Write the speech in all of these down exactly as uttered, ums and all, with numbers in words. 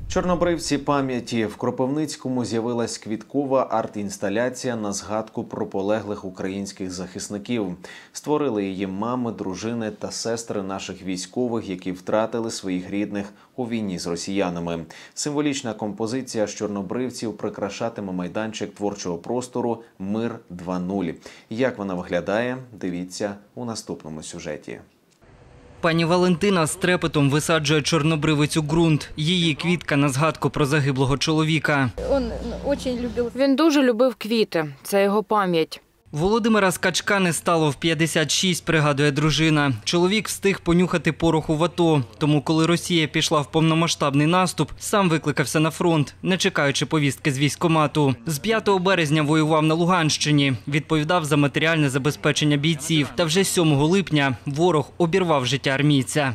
Чорнобривці пам'яті. В Кропивницькому з'явилась квіткова арт-інсталяція на згадку про полеглих українських захисників. Створили її мами, дружини та сестри наших військових, які втратили своїх рідних у війні з росіянами. Символічна композиція з чорнобривців прикрашатиме майданчик творчого простору «Мир два нуль». Як вона виглядає, дивіться у наступному сюжеті. Пані Валентина з трепетом висаджує чорнобривець у ґрунт. Її квітка на згадку про загиблого чоловіка. Він дуже любив квіти. Це його пам'ять. Володимира Скачка не стало в п'ятдесят шість, пригадує дружина. Чоловік встиг понюхати пороху в АТО. Тому, коли Росія пішла в повномасштабний наступ, сам викликався на фронт, не чекаючи повістки з військкомату. З п'ятого березня воював на Луганщині. Відповідав за матеріальне забезпечення бійців. Та вже сьомого липня ворог обірвав життя армійця.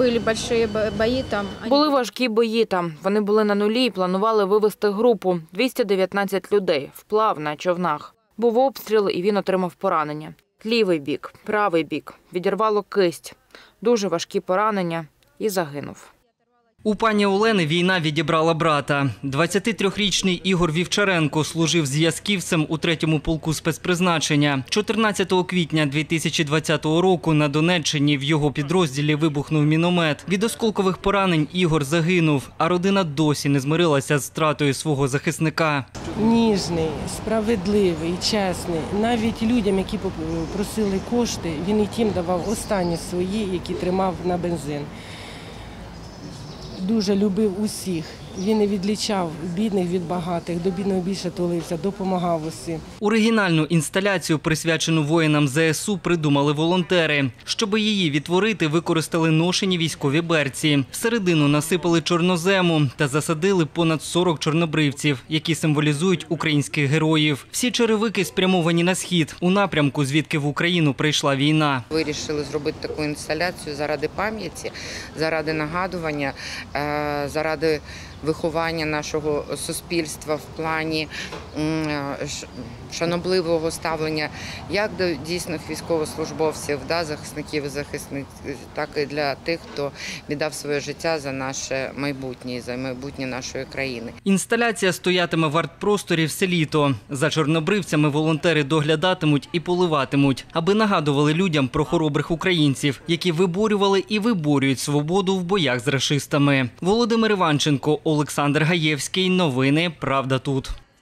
Були важкі бої там. Вони були на нулі і планували вивести групу – двісті дев'ятнадцять людей, вплав на човнах. Був обстріл, і він отримав поранення. Лівий бік, правий бік, відірвало кисть. Дуже важкі поранення і загинув. У пані Олени війна відібрала брата. двадцятитрирічний Ігор Вівчаренко служив зв'язківцем у третьому полку спецпризначення. чотирнадцятого квітня дві тисячі двадцятого року на Донеччині в його підрозділі вибухнув міномет. Від осколкових поранень Ігор загинув, а родина досі не змирилася з втратою свого захисника. Ніжний, справедливий, чесний. Навіть людям, які просили кошти, він і тим давав останні свої, які тримав на бензин. Дуже любив усіх. Він не відлічав бідних від багатих, до бідного більше тулився, допомагав усім. Оригінальну інсталяцію, присвячену воїнам ЗСУ, придумали волонтери. Щоб її відтворити, використали ношені військові берці. Всередину насипали чорнозему та засадили понад сорок чорнобривців, які символізують українських героїв. Всі черевики спрямовані на схід, у напрямку, звідки в Україну прийшла війна. Вирішили зробити таку інсталяцію заради пам'яті, заради нагадування, заради виховання нашого суспільства в плані шанобливого ставлення як до дійсних військовослужбовців, да, захисників і захисниць, так і для тих, хто віддав своє життя за наше майбутнє, за майбутнє нашої країни. Інсталяція стоятиме в арт-просторі все літо. За чорнобривцями волонтери доглядатимуть і поливатимуть, аби нагадували людям про хоробрих українців, які виборювали і виборюють свободу в боях з рашистами. Володимир Іванченко, Олександр Гаєвський. Новини «Правда тут».